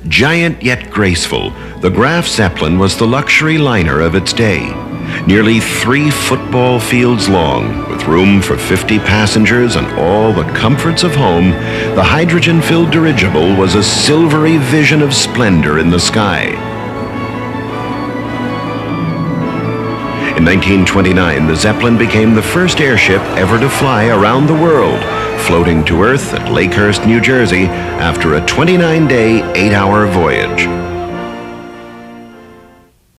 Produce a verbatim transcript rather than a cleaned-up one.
Giant yet graceful, the Graf Zeppelin was the luxury liner of its day. Nearly three football fields long, with room for fifty passengers and all the comforts of home, the hydrogen-filled dirigible was a silvery vision of splendor in the sky. In nineteen twenty-nine, the Zeppelin became the first airship ever to fly around the world, floating to Earth at Lakehurst, New Jersey, after a twenty-nine day, eight hour voyage.